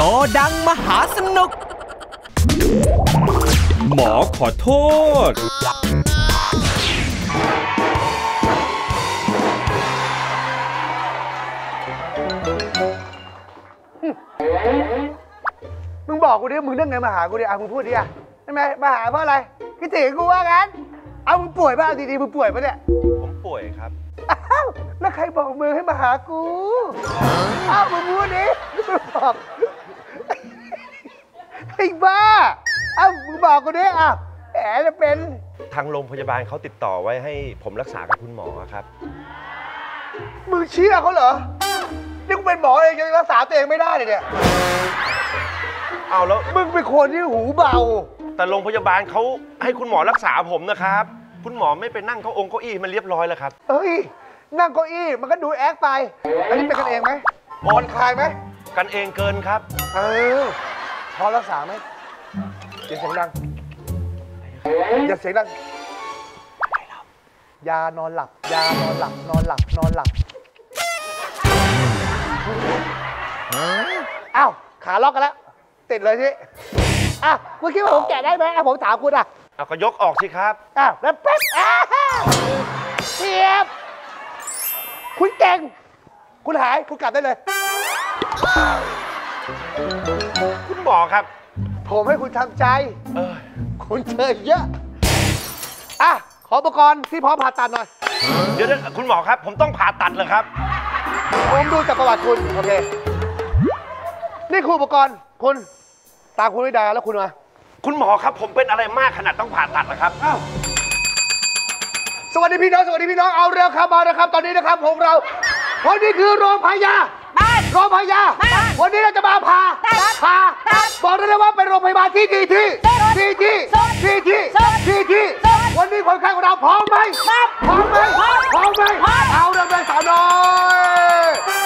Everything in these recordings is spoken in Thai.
โกดังมหาสนุกหมอขอโทษมึงบอกกูดิมึงเรื่องไงมาหากูดิมึงพูดดิใช่ไหมมาหาเพราะอะไรคิดถึงกูว่างั้นเอามึงป่วยป่ะดีๆมึงป่วยป่ะเนี่ยผมป่วยครับอ้าวแล้วใครบอกมึงให้มาหากูอ้าวมึงพูดดิมึงบอกไอ้บ้าอ้าวมึงบอกกูดิแหมจะเป็นทางโรงพยาบาลเขาติดต่อไว้ให้ผมรักษากับคุณหมอครับมึงเชื่อเขาเหรอนี่กูเป็นหมอเองยังรักษาตัวเองไม่ได้เลยเนี่ยเอาแล้วมึงเป็นคนที่หูเบาแต่โรงพยาบาลเขาให้คุณหมอรักษาผมนะครับคุณหมอไม่ไปนั่งเก้าอี้มันเรียบร้อยแล้วครับเอ้ยนั่งเก้าอี้มันก็ดูแอคไปอันนี้เป็นกันเองไหมผ่อนคลายไหมกันเองเกินครับพอรักษาไหมอย่าเสียงดังอย่าเสียงดังยานอนหลับยานอนหลับนอนหลับนอนหลับอ้าวขาล็อกกันแล้วติดเลยสิคุณคิดว่าผมแกะได้ไหมผมถามคุณเอาก็ยกออกสิครับแล้วแป๊บเทียบคุณเก่งคุณหายคุณกลับได้เลยคุณหมอครับผมให้คุณทำใจคุณเจอเยอะขออุปกรณ์ที่พร้อมผ่าตัดหน่อยเดี๋ยวคุณหมอครับผมต้องผ่าตัดเหรอครับผมดูจากประวัติคุณโอเคนี่คืออุปกรณ์คุณตาคุณไม่ดาแล้วคุณมาคุณหมอครับผมเป็นอะไรมากขนาดต้องผ่าตัดเหรอครับสวัสดีพี่น้องสวัสดีพี่น้องเอาเร็วครับมาเลยครับตอนนี้นะครับของเราวันนี้คือโรงพยาบาลวันนี้เราจะมาผ่าบอกได้เลยว่าเป็นโรงพยาบาลที่ดีที่วันนี้คนไข้ของเราพร้อมไหมพร้อมไหมเอาเริ่มเลยสาวน้อย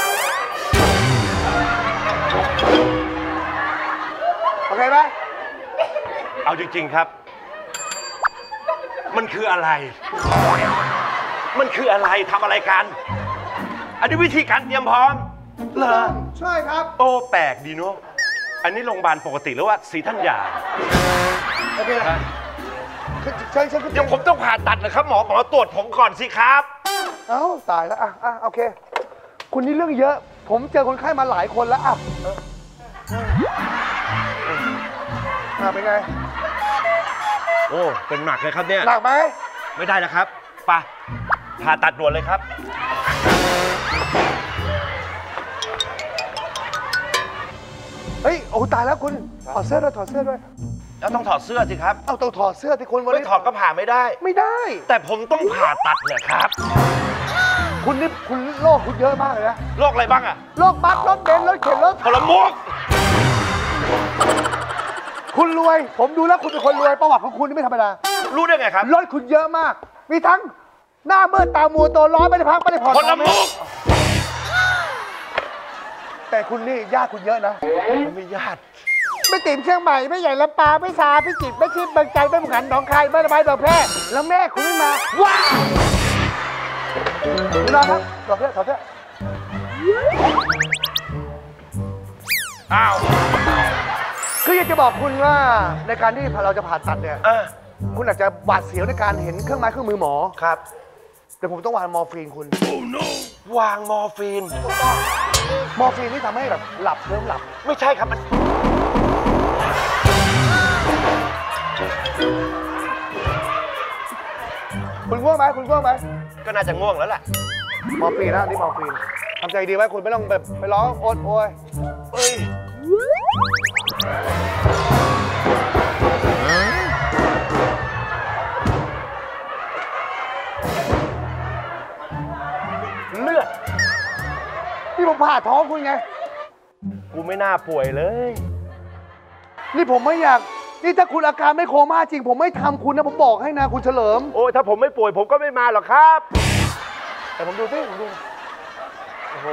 โอเคไหมเอาจริงๆครับมันคืออะไรทำอะไรกันอันนี้วิธีการเตรียมพร้อมเหรอใช่ครับโอ้แปลกดีเนาะอันนี้โรงพยาบาลปกติหรือว่าศรีธัญญาโอเคเดี๋ยวผมต้องผ่าตัดนะครับหมอตรวจผมก่อนสิครับตายแล้วโอเคคุณนี่เรื่องเยอะผมเจอคนไข้มาหลายคนแล้วเป็นไงโอ้เป็นหนักเลยครับเนี่ยหนักไหมไม่ได้นะครับไปผ่าตัดด่วนเลยครับเฮ้ยโอ้ตายแล้วคุณถอดเสื้อด้วยแล้วต้องถอดเสื้อสิครับต้องถอดเสื้อที่คนไม่ถอดก็ผ่าไม่ได้แต่ผมต้องผ่าตัดเลยครับคุณโรคคุณเยอะมากเลยนะโรคอะไรบ้างโรคบัสรถเบนซ์รถเข็นรถทรมุกคุณรวยผมดูแล้วคุณเป็นคนรวยประวัติของคุณนี่ไม่ธรรมดารู้ได้ไงครับรถคุณเยอะมากมีทั้งหน้ามืดตามัวตัวร้อนไม่ได้พักไม่ได้ผ่อนทรมุกแต่คุณนี่ญาติคุณเยอะนะไม่ญาติไม่ติ๋มเชียงใหม่ไม่ใหญ่ลำปางไม่ซาไม่จิตไม่คิดบางใจไม่หมุนหันหนองคายไม่ระบายดอกแพร่แล้วแม่คุณไม่มาว้าคุณนอนครับดอกแพร่ถอดเสื้อคืออยากจะบอกคุณว่าในการที่เราจะผ่าตัดเนี่ยคุณอาจจะหวาดเสียวในการเห็นเครื่องไม้เครื่องมือหมอครับแต่ผมต้องวางมอร์ฟีนคุณวางมอร์ฟีนมอร์ฟีนที่ทำให้แบบหลับเริ่มหลับไม่ใช่ครับมันคุณง่วงไหมก็น่าจะง่วงแล้วแหละมอร์ฟีนนะนี่มอร์ฟีนทำใจดีไว้คุณไม่ต้องแบบไปร้องโอยเลือดนี่ผมผ่าท้องคุณไงกูไม่น่าป่วยเลยนี่ผมไม่อยากนี่ถ้าคุณอาการไม่โคม่าจริงผมไม่ทำคุณนะผมบอกให้นะคุณเฉลิมโอ้ถ้าผมไม่ป่วยผมก็ไม่มาหรอกครับแต่ผมดูสิผมดูโอ้โห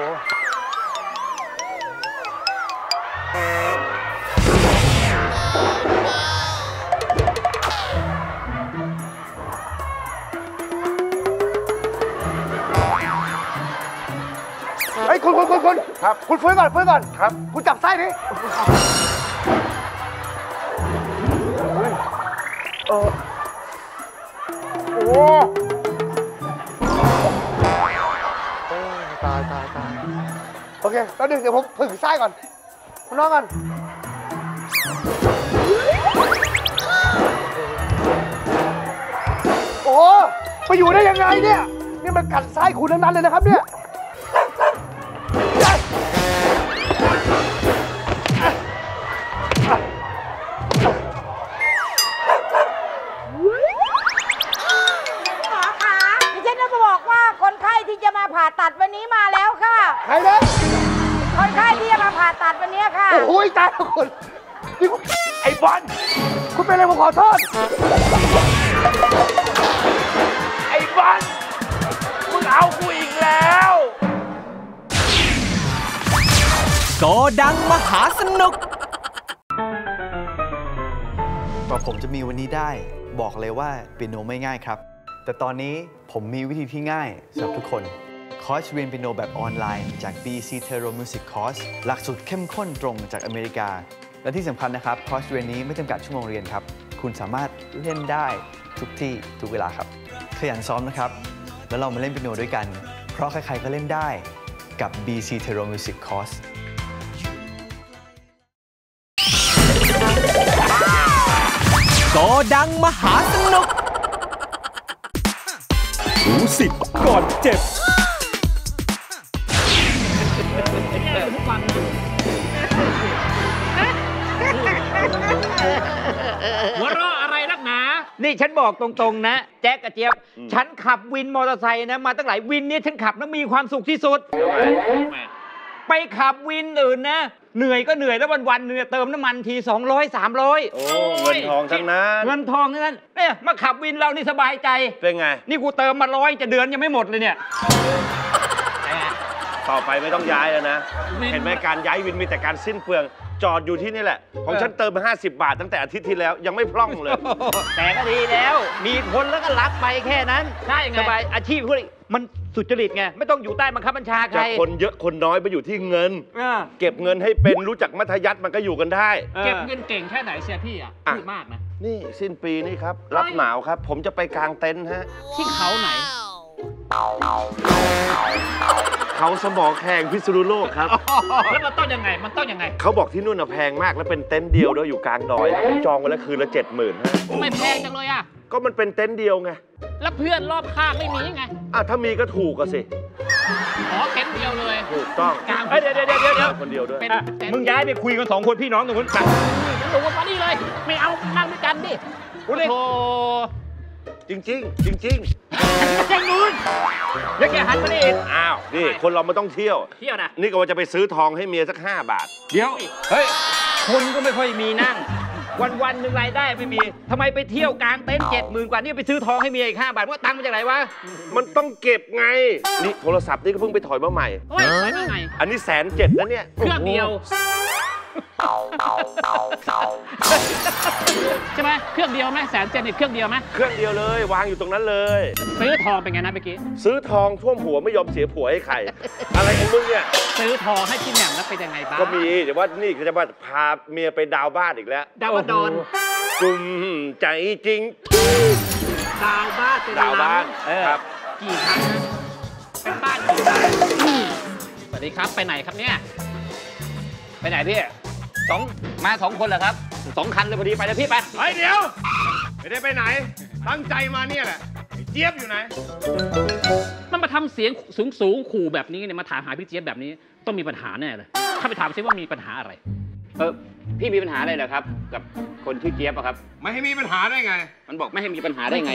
เฮ้ยคุณครับคุณฟื้นก่อนครับ คุณจับไส้ดิโอ้ตายโอเคแล้วเดี๋ยวผมผึ่งไส้ก่อนคุณน้องกันโอ้ไปอยู่ได้ยังไงเนี่ยนี่มันกัดไส้คุณทั้งนั้นเลยนะครับเนี่ยผ่าตัดวันนี้มาแล้วค่ะใครนะคนไข้ที่จะมาผ่าตัดวันนี้ค่ะโอ้ยตายแล้วคุณนี่ไอ้บอลคุณเป็นอะไรผมขอโทษไอ้บอลมึงเอากูอีกแล้วโกดังมหาสนุกกว่าผมจะมีวันนี้ได้บอกเลยว่าเปียโนไม่ง่ายครับแต่ตอนนี้ผมมีวิธีที่ง่ายสำหรับทุกคนคอร์สเรียนเปียโนแบบออนไลน์จาก BC Terro Music Course หลักสูตรเข้มข้นตรงจากอเมริกาและที่สำคัญนะครับคอร์สเรียนนี้ไม่จำกัดชั่วโมงเรียนครับคุณสามารถเล่นได้ทุกที่ทุกเวลาครับขยันซ้อมนะครับแล้วเรามาเล่นเปียโนด้วยกันเพราะใครๆก็เล่นได้กับ BC Terro Music Course โกดังมหาสนุกรู้สิทธิ์ก่อนเจ็บหัวเราะอะไรนักหนานี่ฉันบอกตรงๆนะแจ๊กกับเจี๊ยบฉันขับวินมอเตอร์ไซค์นะมาตั้งหลายวินนี้ฉันขับแล้วมีความสุขที่สุดไปขับวินอื่นนะเหนื่อยก็เหนื่อยแล้ววันๆเหนื่อยเติมน้ำมันที200 300 โอ้เงินทองทั้งนั้นเงินทองทั้งนั้นเนี่ยมาขับวินเรานี่สบายใจเป็นไงนี่กูเติมมา100จะเดือนยังไม่หมดเลยเนี่ยต่อไปไม่ต้องย้ายแล้วนะเห็นไหมการย้ายวินมีแต่การสิ้นเปลืองจอดอยู่ที่นี่แหละของฉันเติมมา50 บาทตั้งแต่อาทิตย์ที่แล้วยังไม่พร่องเลยแต่ก็ดีแล้วมีคนแล้วก็รับไปแค่นั้นใช่ไงสบายอาชีพพวกนี้มันสุจริตไงไม่ต้องอยู่ใต้บังคับบัญชาใครคนเยอะคนน้อยไปอยู่ที่เงินเก็บเงินให้เป็นรู้จักมัธยัสถ์มันก็อยู่กันได้เก็บเงินเก่งแค่ไหนเชียร์พี่พูดมากนะนี่สิ้นปีนี่ครับรับเหมาครับผมจะไปกางเต็นท์ฮะที่เขาไหนเขาสมอแข่งพิษณุโลกครับแล้วมันต้องยังไงเขาบอกที่นู่นแพงมากแล้วเป็นเต็นท์เดียวด้วยอยู่กลางดอยผมจองไว้แล้วคืนละ70,000ฮะไม่แพงจังเลยอ่ะก็มันเป็นเต็นท์เดียวไงแล้วเพื่อนรอบข้างไม่มีไงถ้ามีก็ถูกอะสิเต็นท์เดียวเลยถูกต้องกลางเดี๋ยวคนเดียวด้วยมึงย้ายไปคุยกัน2 คนพี่น้องตรงนู้นฉันลงมานี่เลยไม่เอานั่งด้วยกันดิโอ้โหจริงยังนู้นแล้วแกหันมาดิอ้าวนี่คนเราไม่ต้องเที่ยวนะนี่ก็ว่าจะไปซื้อทองให้เมียสัก5 บาทเดี๋ยวเฮ้ยคนก็ไม่ค่อยมีนั่งวันหนึ่งรายได้ไม่มีทำไมไปเที่ยวกลางเต็นท์70,000 กว่านี่ไปซื้อทองให้เมียอีก5 บาทว่าตังค์มาจากไหนวะมันต้องเก็บไงนี่โทรศัพท์นี่ก็เพิ่งไปถอยมาใหม่อันนี้170,000แล้วเนี่ยเครื่องเดียวใช่ไหมเครื่องเดียวไหม170,000เนี่ยเครื่องเดียวไหมเครื่องเดียวเลยวางอยู่ตรงนั้นเลยซื้อทองเป็นไงนะเมื่อกี้ซื้อทองท่วมหัวไม่ยอมเสียผัวให้ใครอะไรของมึงเนี่ยซื้อทองให้พี่แหม่มแล้วเป็นยังไงบ้างก็มีแต่ว่านี่จะมาพาเมียไปดาวบ้านอีกแล้วดาวบ้านดอนกลุ่มใจจริงดาวบ้านครับกี่ครั้งเป็นบ้านกี่ครั้งสวัสดีครับไปไหนครับเนี่ยไปไหนพี่มา2 คนเหรอครับ2 คันเลยพอดีไปเลยพี่ไปเดี๋ยวไม่ได้ไปไหนตั้งใจมาเนี่ยแหละไอ้เจี๊ยบอยู่ไหนมันมาทำเสียงสูงขู่แบบนี้เนี่ยมาถามหาพี่เจี๊ยบแบบนี้ต้องมีปัญหาแน่เลยถ้าไปถามซิว่ามีปัญหาอะไรพี่มีปัญหาอะไรเหรอครับกับคนชื่อเจี๊ยบครับไม่ให้มีปัญหาได้ไงมันบอกไม่ให้มีปัญหาได้ไง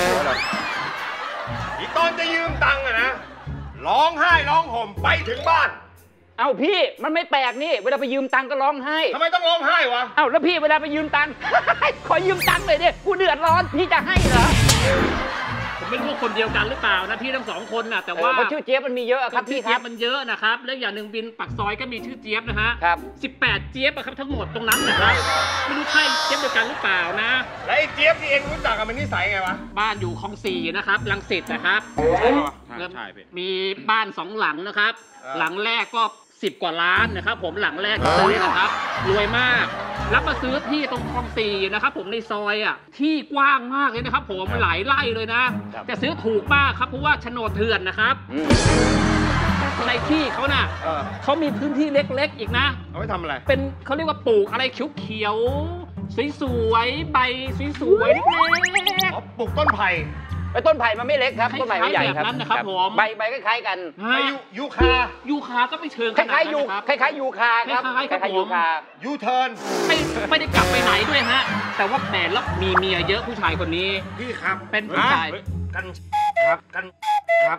อีตอนจะยืมตังค์นะร้องไห้ร้องห่มไปถึงบ้านเอาพี่มันไม่แปลกนี่เวลาไปยืมตังก็ร้องไห้ทำไมต้องร้องไห้วะเอาแล้วพี่เวลาไปยืมตังขอยืมตังเลยดิกูเดือดร้อนพี่จะให้เหรอผมไม่รู้คนเดียวกันหรือเปล่านะพี่ทั้ง2 คนน่ะแต่ว่าเพราะชื่อเจี๊ยบมันมีเยอะครับพี่ครับมันเยอะนะครับแล้วอย่างหนึ่งบินปักซอยก็มีชื่อเจี๊ยบนะฮะครับ18เจี๊ยบครับทั้งหมดตรงนั้นนะครับไม่รู้ใช่เจี๊ยบเดียวกันหรือเปล่านะแล้วไอ้เจี๊ยบที่เองรู้จักกับมันนิสัยไงวะบ้านอยู่คลอง4นะครับรังสิตนะครับคใช่พี่มีบ้าน2 หลังนะครับ หลังแรกก็10 กว่าล้านนะครับผมหลังแรกซื้อนะครับรวยมากรับมาซื้อที่ตรงคลอง4นะครับผมในซอยอ่ะที่กว้างมากเลยนะครับผมหลายไร่เลยนะแต่ซื้อถูกมากครับเพราะว่าโฉนดเถื่อนนะครับในที่เขาน่ะเขามีพื้นที่เล็กๆอีกนะเอาไปทำอะไรเป็นเขาเรียกว่าปลูกอะไรเขียวๆสวยๆใบสวยๆเล็กปลูกต้นไผ่ต้นไผ่มันไม่เล็กครับต้นไผ่มันใหญ่ครับนะครับผมใบคล้ายๆกันยูคาก็ไม่เชิงคล้ายๆยูคาครับคล้ายๆยูคายูเทิร์นไม่ได้กลับไปไหนด้วยฮะแต่ว่าแฟนแล้วมีเมียเยอะผู้ชายคนนี้พี่ครับเป็นผู้ชายกันครับ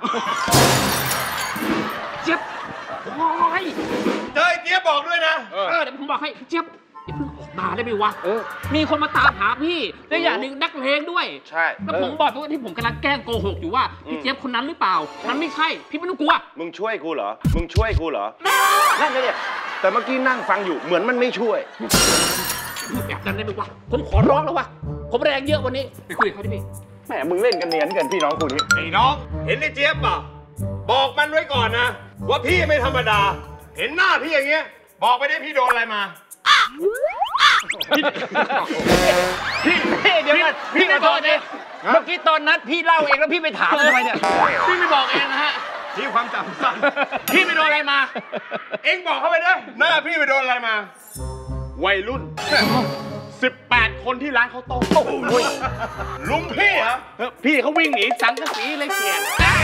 เจี๊ยบโอ้ยเจี๊ยบบอกด้วยนะเดี๋ยวผมบอกให้เจี๊ยบอย่าเพิ่งออกมาได้ไหมวะมีคนมาตามหาพี่และอย่างหนึ่งนักเลงด้วยใช่แล้วผมบอกว่าที่ผมกำลังแกล้งโกหกอยู่ว่าพี่เจี๊ยบคนนั้นหรือเปล่ามันไม่ใช่พี่ไม่ต้องกลัวมึงช่วยกูเหรอนั่นไงเนี่ยแต่เมื่อกี้นั่งฟังอยู่เหมือนมันไม่ช่วยอยากกันได้ไหมวะผมขอร้องแล้ววะผมแรงเยอะวันนี้ไปคุยกับเขาดิพี่แหมมึงเล่นกันเนียนกันพี่น้องกูนี่ไอ้น้องเห็นไอ้เจี๊ยบป่ะบอกมันไว้ก่อนนะว่าพี่ไม่ธรรมดาเห็นหน้าพี่อย่างเงี้ยบอกไปได้พี่โดนอะไรมาพี่เดี๋ยวก่อนพี่ขอโทษนะเมื่อกี้ตอนนั้นพี่เล่าเองแล้วพี่ไปถามทำไมเนี่ยพี่ไม่บอกเองนะฮะพี่ความจำสั้นพี่ไปโดนอะไรมาเอ็งบอกเข้าไปนะหน้าพี่ไปโดนอะไรมาวัยรุ่น18 คนที่ร้านข้าวต้มลุงพี่เหรอพี่เขาวิ่งหนีสังกะสีเลยเขียน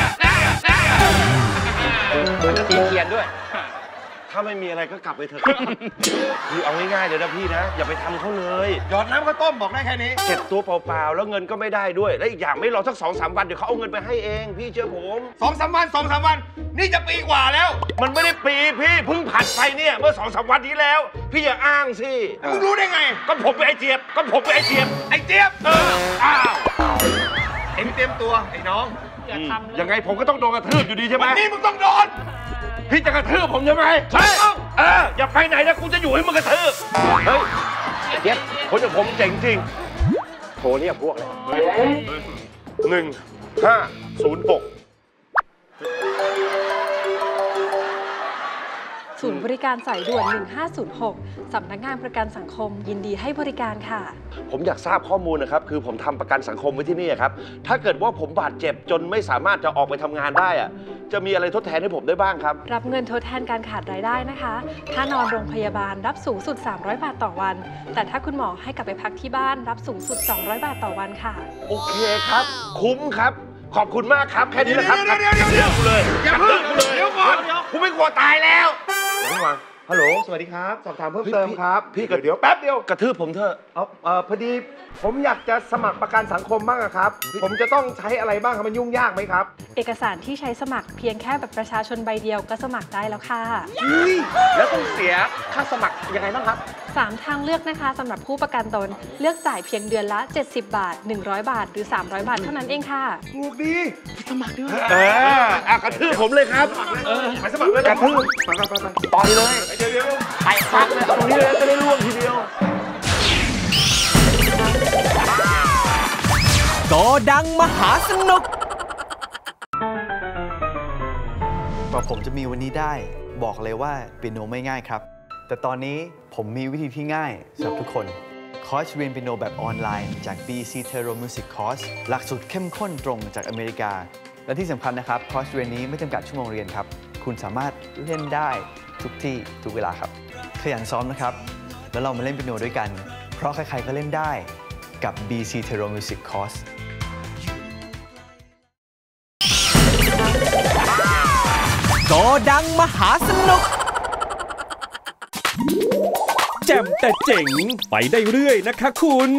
สังกะสีเขียนด้วยถ้าไม่มีอะไรก็กลับไปเถอะคือเอาง่ายๆเดี๋ยวนะพี่นะอย่าไปทำเขาเลยหยอดน้ำข้าวต้มบอกได้แค่นี้เจ็บตัวเปล่าๆแล้วเงินก็ไม่ได้ด้วยและอีกอย่างไม่รอสัก 2-3 วันเดี๋ยวเขาเอาเงินไปให้เองพี่เชื่อผม 2-3 วันนี่จะปีกว่าแล้วมันไม่ได้ปีพี่เพิ่งผัดไปเนี่ยเมื่อ 2-3 วันนี้แล้วพี่อย่าอ้างสิมึงรู้ได้ไงก็ผมเป็นไอ้เจี๊ยบอ้าวเอ็งเตรียมตัวไอ้น้องยังไงผมก็ต้องโดนกระทืบอยู่ดีใช่ไหมวันนี้มึงต้องโดนพี่จะกระทืบผมใช่ไหมใช่อย่าไปไหนนะกูจะอยู่ให้มึงกระทืบเฮ้ยเจี๊ยบคนอย่างผมเจ๋งจริงโทรเรียกพวกเลย1506 ศูนย์บริการสายด่วน1506สำนักงานประกันสังคมยินดีให้บริการค่ะผมอยากทราบข้อมูลนะครับคือผมทำประกันสังคมไว้ที่นี่ครับถ้าเกิดว่าผมบาดเจ็บจนไม่สามารถจะออกไปทำงานได้อะจะมีอะไรทดแทนให้ผมได้บ้างครับรับเงินทดแทนการขาดรายได้นะคะถ้านอนโรงพยาบาลรับสูงสุด300 บาทต่อวันแต่ถ้าคุณหมอให้กลับไปพักที่บ้านรับสูงสุด200 บาทต่อวันค่ะโอเคครับคุ้มครับขอบคุณมากครับแค่นี้แหละครับเดี๋ยวกูเลยอย่าเพิ่งเดี๋ยวก่อนกูไม่กลัวตายแล้วฮัลโหลสวัสดีครับสอบถามเพิ่มเติมครับพี่เดี๋ยวแป๊บเดียวกระทืบผมเถอะพอดีผมอยากจะสมัครประกันสังคมบ้างครับผมจะต้องใช้อะไรบ้างครับมันยุ่งยากไหมครับเอกสารที่ใช้สมัครเพียงแค่แบบประชาชนใบเดียวก็สมัครได้แล้วค่ะแล้วต้องเสียค่าสมัครยังไงบ้างครับ 3 ทางเลือกนะคะสำหรับผู้ประกันตนเลือกจ่ายเพียงเดือนละ70 บาท100 บาทหรือ300 บาทเท่านั้นเองค่ะถูกดีสมัครด้วยกระทืบผมเลยครับไปสมัครเลยกระทืบต่อยเลยเดี๋ยวไปพักเลยตรงนี้เลยจะได้ร่วงทีเดียวโกดังมหาสนุกกว่าผมจะมีวันนี้ได้บอกเลยว่าเปียโนไม่ง่ายครับแต่ตอนนี้ผมมีวิธีที่ง่ายสำหรับทุกคนคอร์สเรียนเปียโนแบบออนไลน์จาก BC Terro Music Course หลักสูตรเข้มข้นตรงจากอเมริกาและที่สำคัญนะครับคอร์สเรียนนี้ไม่จำกัดชั่วโมงเรียนครับคุณสามารถเล่นได้ทุกที่ทุกเวลาครับขยันซ้อมนะครับแล้วเรามาเล่นเปียโนด้วยกันเพราะใครๆก็เล่นได้กับ BC Terro Music Course โกดังมหาสนุกแจ่มแต่เจ๋งไปได้เรื่อยนะคะคุณ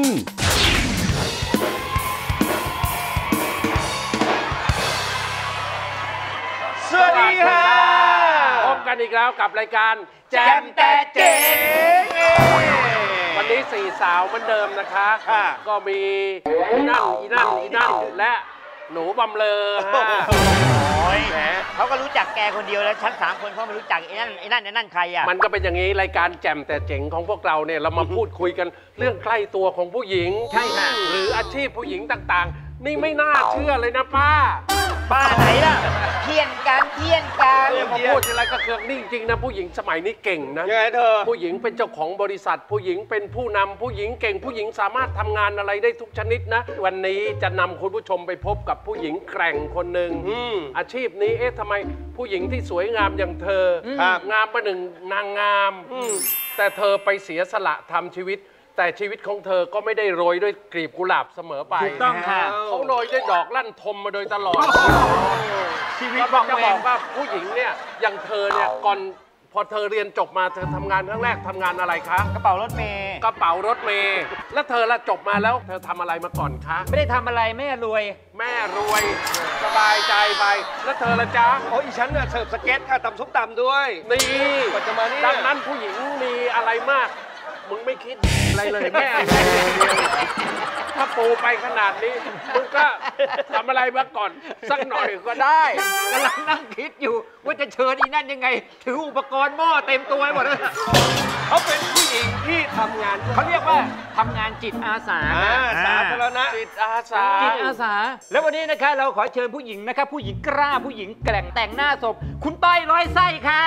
สวัสดีค่ะพบกันอีกแล้วกับรายการแจ่มแต่เจ๋งวันนี้4 สาวเหมือนเดิมนะคะก็มีอีนั่นและหนูบำเลอแหมเขาก็รู้จักแกคนเดียวแล้วฉัน3 คนเขาไม่รู้จักไอ้นั่นใครอ่ะมันก็เป็นอย่างนี้รายการแจ่มแต่เจ๋งของพวกเราเนี่ยเรามาพูดคุยกันเรื่องใกล้ตัวของผู้หญิงใช่ค่ะหรืออาชีพผู้หญิงต่างๆนี่ไม่น่าเชื่อเลยนะป้าป้าไหนล่ะเทียนกันพอพูดอะไรก็เคืองนี่จริงๆนะผู้หญิงสมัยนี้เก่งนะยังไงเธอผู้หญิงเป็นเจ้าของบริษัทผู้หญิงเป็นผู้นำผู้หญิงเก่งผู้หญิงสามารถทำงานอะไรได้ทุกชนิดนะวันนี้จะนำคุณผู้ชมไปพบกับผู้หญิงแกร่งคนหนึ่งอาชีพนี้ทำไมผู้หญิงที่สวยงามอย่างเธองามประหนึ่งนางงามแต่เธอไปเสียสละทำชีวิตแต่ชีวิตของเธอก็ไม่ได้โรยด้วยกลีบกุหลาบเสมอไปถูกต้องค่ะเขาโรยด้วยดอกลั่นทมมาโดยตลอดชีวิตจะบอกว่าผู้หญิงเนี่ยอย่างเธอเนี่ยก่อนพอเธอเรียนจบมาเธอทำงานครั้งแรกทำงานอะไรคะกระเป๋ารถเมย์แล้วเธอละจบมาแล้วเธอทำอะไรมาก่อนคะไม่ได้ทำอะไรแม่รวยสบายใจไปแล้วเธอละจ๊ะโอ้ยฉันเนี่ยเสิร์ฟสเก็ตค่ะตำซุปตำด้วยนี่ดังนั้นผู้หญิงมีอะไรมากมึงไม่คิดอะไรเลยแม่ถ้าปูไปขนาดนี้มึงก็ทำอะไรมาก่อนสักหน่อยก็ได้กำลังนั่งคิดอยู่ว่าจะเชิญอีนั่นยังไงถืออุปกรณ์หม้อเต็มตัวหมดเลยเขาเป็นผู้หญิงที่ทำงานเขาเรียกว่าทำงานจิตอาสาสาธารณะจิตอาสาแล้ววันนี้นะคะเราขอเชิญผู้หญิงนะครับผู้หญิงกล้าผู้หญิงแกร่งแต่งหน้าศพคุณต้อยร้อยไส้ค่ะ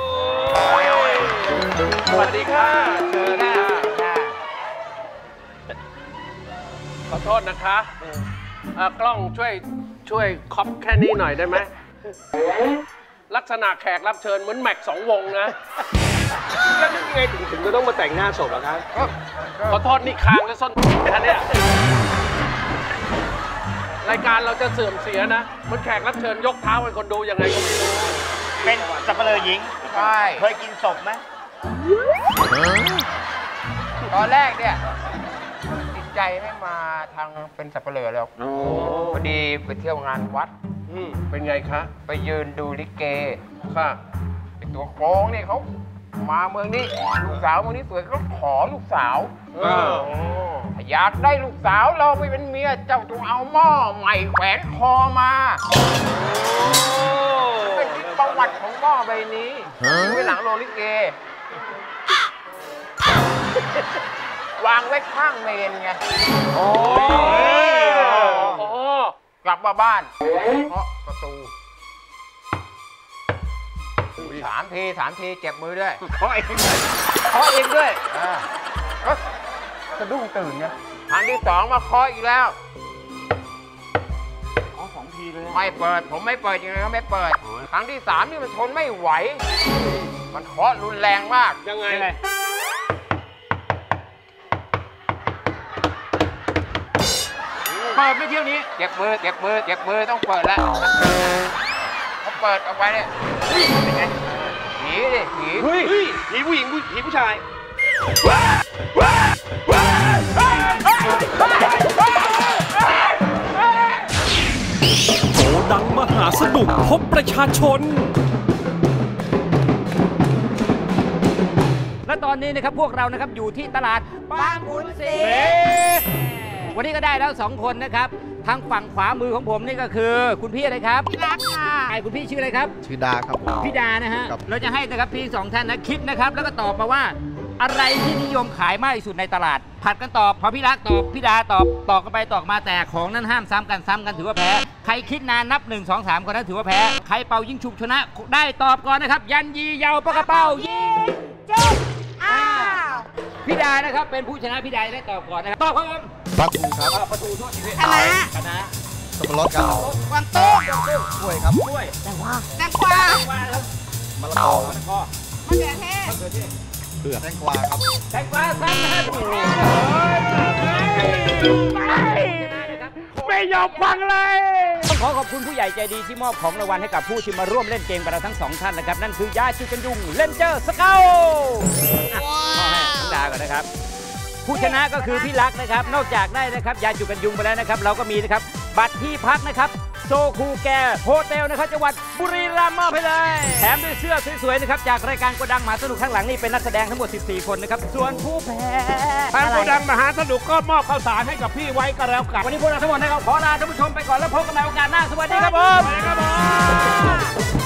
สวัสดีค่ะเชิญขอโทษนะคะกล้องช่วยคอปแค่นี้หน่อยได้ไหมลักษณะแขกรับเชิญเหมือนแม็ก2 วงนะแล้วนี่ไงถึงจะต้องมาแต่งหน้าศพเหรอครับขอโทษนี่คางและส้นท่านเนี่ยรายการเราจะเสื่อมเสียนะเหมือนแขกรับเชิญยกเท้าให้คนดูยังไงก็ไม่รู้เป็นสับเปลือหญิงใช่เคยกินศพไหมตอนแรกเนี่ยติดใจไม่มาทางเป็นสับเปลือแล้วพอดีไปเที่ยวงานวัดเป็นไงคะไปยืนดูลิเกค่ะไอตัวโกงนี่เขามาเมืองนี้ลูกสาวเมืองนี้สวยเขาขอลูกสาวอยากได้ลูกสาวเราไปเป็นเมียเจ้าต้องเอาหม้อใหม่แขวนคอมาเป็นประวัติของหม้อใบนี้ไว้หลังโรงลิเกวางไว้ข้างเมนไงกลับมาบ้านเคาะประตู3 ทีเจ็บมือด้วยเคาะเองด้วยก็สะดุ้งตื่นเนี่ยครั้งที่ 2มาเคาะอีกแล้ว 2 ทีเลยไม่เปิดผมไม่เปิดยังไงก็ไม่เปิดครั้งที่ 3นี่มันทนไม่ไหวมันเคาะรุนแรงมากยังไงเปิดไม่เที่ยวนี้เจ็บมือต้องเปิดแล้วพอเปิดออกไปเนี่ยเป็นไงผีผู้หญิงผีผู้ชายโกดังมหาสนุกพบประชาชนและตอนนี้นะครับพวกเรานะครับอยู่ที่ตลาดบางขุนศรีวันนี้ก็ได้แล้ว2 คนนะครับทางฝั่งขวามือของผมนี่ก็คือคุณพี่อะไรครับพี่รักค่ะคุณพี่ชื่ออะไรครับชื่อดาครับพี่ดานะฮะเราจะให้นะครับพี่2 ท่านนะคิดนะครับแล้วก็ตอบมาว่าอะไรที่นิยมขายมากที่สุดในตลาดผัดกันตอบพอพี่รักตอบพี่ดาตอบกันไปตอบมาแต่ของนั้นห้ามซ้ำกันถือว่าแพ้ใครคิดนานนับ1 2 3คนนั้นถือว่าแพ้ใครเป่ายิงฉุบชนะได้ตอบก่อนนะครับยันยีเยาวปากกระเป๋ายิงจุ๊บพี่ดานะครับเป็นผู้ชนะพี่ดาได้ตอบก่อนนะครับตอบครับผมประตูครับประตูโทษทีคณะสับปะรดครับกวางตุ้งกล้วยครับกล้วยแตงกวามะละกอมะเขือเทศเผือกแตงกวาครับแตงกวาซ้ำนะครับไม่ยอมฟังเลยต้องขอบคุณผู้ใหญ่ใจดีที่มอบของรางวัลให้กับผู้ที่มาร่วมเล่นเกมกับเราทั้ง2 ท่านนะครับนั่นคือยาจูกันยุงเลนเจอร์สเกลมอบให้ทั้งดาก่อนนะครับผู้ชนะก็คือพี่รักนะครับนอกจากได้นะครับยาจูกันยุงไปแล้วนะครับเราก็มีนะครับบัตรที่พักนะครับโซคูแกโฮเทลนะครับจังหวัดบุรีรัมย์มอบให้เลยแถมด้วยเสื้อสวยๆนะครับจากรายการโกดังมหาสนุกข้างหลังนี่เป็นนักแสดงทั้งหมด14 คนนะครับส่วนผู้แพ้ทางโกดังมหาสนุกก็มอบข้าวสารให้กับพี่ไว้ก็แล้วกันวันนี้พวกเราทั้งหมดนะครับขอลาท่านผู้ชมไปก่อนแล้วพบกันใหม่โอกาสหน้าสวัสดีครับผม